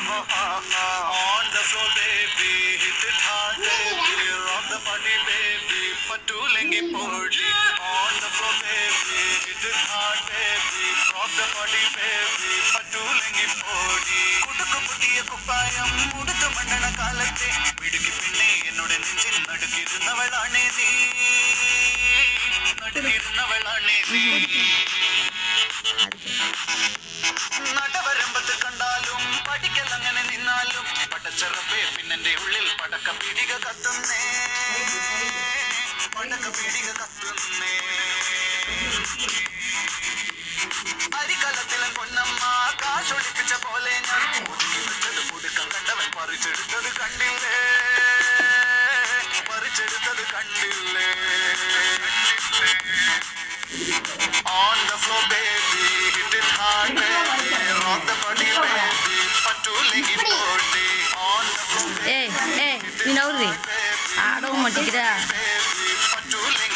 On the floor, baby, hit it hard, baby, rock the body, baby, patulengi podi. On the floor, baby, hit it hard, baby, rock the body, baby, patulengi podi. Kudukku puttiya kuppayam muduthu mandana kaalatte vidukki pinne ennoda nenjil nadukirunnavalane nee നടവരമ്പത്ത് കണ്ടാലും പഠിക്കലങ്ങനെ നിന്നാലും പടച്ചറപ്പേ പിന്നെന്റെ ഉള്ളിൽ പടക്ക പീടിക കത്തുന്നേ അരിക്കലത്തിലും പൊന്നമ്മ കാശൊളിപ്പിച്ച പോലെ ഞാൻ ഒതുക്കി വെച്ചത് പുതുക്കം കണ്ടവൻ പറിച്ചെടുത്തത് കണ്ടില്ലേ On the floor, baby, hit it hard, baby, rock the body, baby, patulengi podi. On the floor, baby, you know, I don't want to get out. Patulengi